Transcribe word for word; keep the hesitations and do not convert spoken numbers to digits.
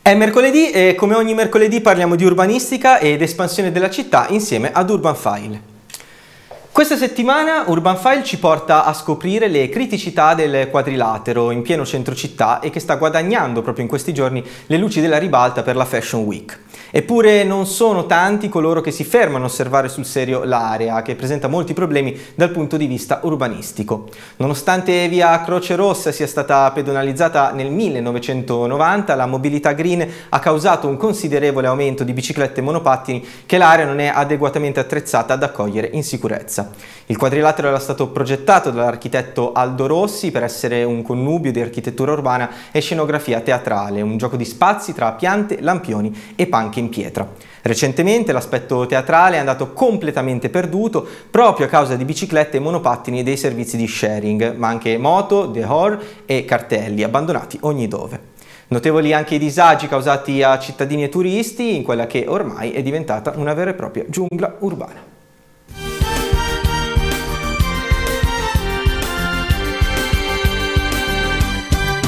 È mercoledì e come ogni mercoledì parliamo di urbanistica ed espansione della città insieme ad Urban File. Questa settimana Urban File ci porta a scoprire le criticità del quadrilatero in pieno centro città e che sta guadagnando proprio in questi giorni le luci della ribalta per la Fashion Week. Eppure non sono tanti coloro che si fermano a osservare sul serio l'area, che presenta molti problemi dal punto di vista urbanistico. Nonostante via Croce Rossa sia stata pedonalizzata nel millenovecentonovanta, la mobilità green ha causato un considerevole aumento di biciclette e monopattini che l'area non è adeguatamente attrezzata ad accogliere in sicurezza. Il quadrilatero era stato progettato dall'architetto Aldo Rossi per essere un connubio di architettura urbana e scenografia teatrale, un gioco di spazi tra piante, lampioni e panche in pietra. Recentemente l'aspetto teatrale è andato completamente perduto proprio a causa di biciclette e monopattini e dei servizi di sharing, ma anche moto, decor e cartelli abbandonati ogni dove. Notevoli anche i disagi causati a cittadini e turisti in quella che ormai è diventata una vera e propria giungla urbana.